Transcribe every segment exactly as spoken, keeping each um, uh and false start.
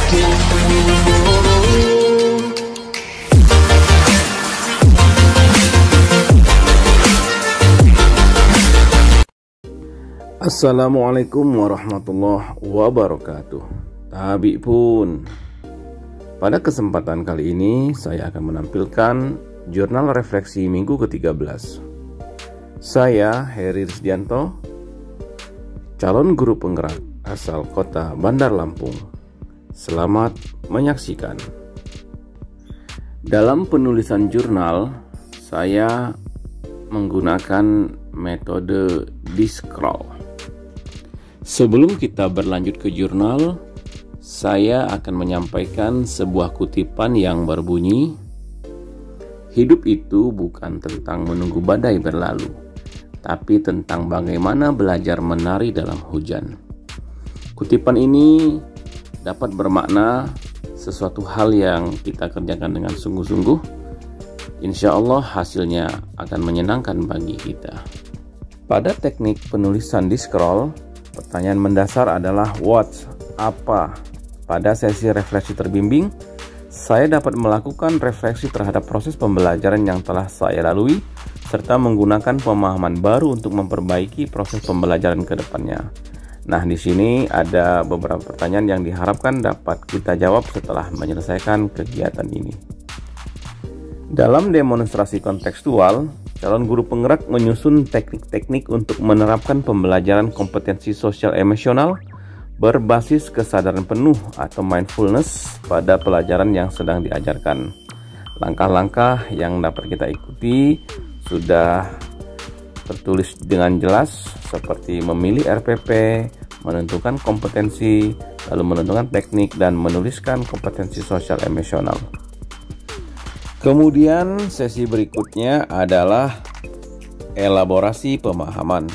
Assalamualaikum warahmatullahi wabarakatuh. Tabi pun. Pada kesempatan kali ini saya akan menampilkan jurnal refleksi minggu ke tiga belas. Saya Heri Rizdianto, calon guru penggerak asal kota Bandar Lampung. Selamat menyaksikan. Dalam penulisan jurnal, saya menggunakan metode di-scroll. Sebelum kita berlanjut ke jurnal, saya akan menyampaikan sebuah kutipan yang berbunyi, hidup itu bukan tentang menunggu badai berlalu, tapi tentang bagaimana belajar menari dalam hujan. Kutipan ini dapat bermakna sesuatu hal yang kita kerjakan dengan sungguh-sungguh, insya Allah hasilnya akan menyenangkan bagi kita. Pada teknik penulisan di-scroll, pertanyaan mendasar adalah what, apa. Pada sesi refleksi terbimbing, saya dapat melakukan refleksi terhadap proses pembelajaran yang telah saya lalui, serta menggunakan pemahaman baru untuk memperbaiki proses pembelajaran ke depannya. Nah, di sini ada beberapa pertanyaan yang diharapkan dapat kita jawab setelah menyelesaikan kegiatan ini. Dalam demonstrasi kontekstual, calon guru penggerak menyusun teknik-teknik untuk menerapkan pembelajaran kompetensi sosial emosional berbasis kesadaran penuh atau mindfulness pada pelajaran yang sedang diajarkan. Langkah-langkah yang dapat kita ikuti sudah tertulis dengan jelas, seperti memilih R P P, menentukan kompetensi, lalu menentukan teknik, dan menuliskan kompetensi sosial emosional. Kemudian sesi berikutnya adalah elaborasi pemahaman.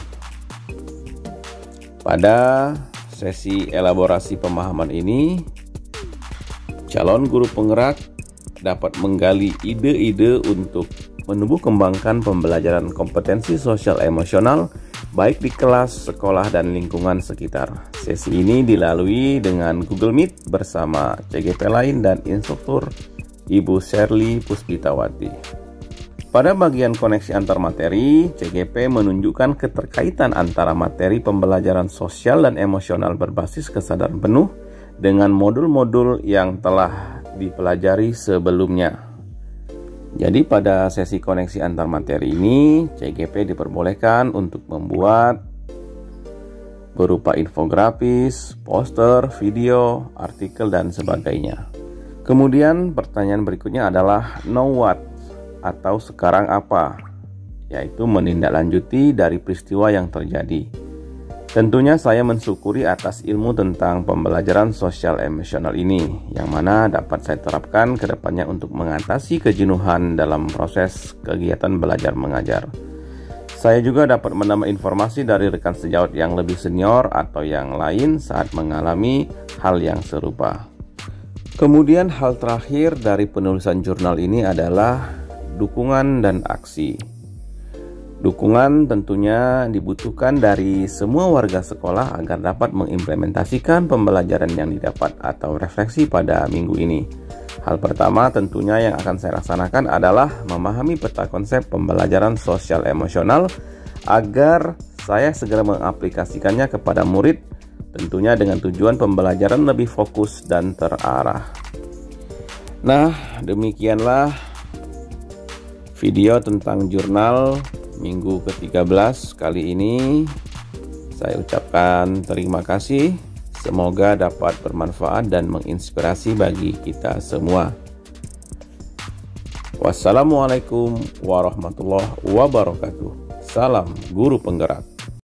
Pada sesi elaborasi pemahaman ini, calon guru penggerak dapat menggali ide-ide untuk menumbuh kembangkan pembelajaran kompetensi sosial emosional baik di kelas, sekolah, dan lingkungan sekitar. Sesi ini dilalui dengan Google Meet bersama C G P lain dan instruktur Ibu Sherly Puspitawati. Pada bagian koneksi antar materi, C G P menunjukkan keterkaitan antara materi pembelajaran sosial dan emosional berbasis kesadaran penuh dengan modul-modul yang telah dipelajari sebelumnya. Jadi pada sesi koneksi antar materi ini, C G P diperbolehkan untuk membuat berupa infografis, poster, video, artikel, dan sebagainya. Kemudian pertanyaan berikutnya adalah now what atau sekarang apa, yaitu menindaklanjuti dari peristiwa yang terjadi. Tentunya saya mensyukuri atas ilmu tentang pembelajaran sosial emosional ini, yang mana dapat saya terapkan ke depannya untuk mengatasi kejenuhan dalam proses kegiatan belajar mengajar. Saya juga dapat menambah informasi dari rekan sejawat yang lebih senior atau yang lain saat mengalami hal yang serupa. Kemudian hal terakhir dari penulisan jurnal ini adalah dukungan dan aksi. Dukungan tentunya dibutuhkan dari semua warga sekolah agar dapat mengimplementasikan pembelajaran yang didapat atau refleksi pada minggu ini. Hal pertama tentunya yang akan saya laksanakan adalah memahami peta konsep pembelajaran sosial emosional agar saya segera mengaplikasikannya kepada murid, tentunya dengan tujuan pembelajaran lebih fokus dan terarah. Nah, demikianlah video tentang jurnal minggu ke tiga belas kali ini. Saya ucapkan terima kasih. Semoga dapat bermanfaat dan menginspirasi bagi kita semua. Wassalamualaikum warahmatullahi wabarakatuh. Salam guru penggerak.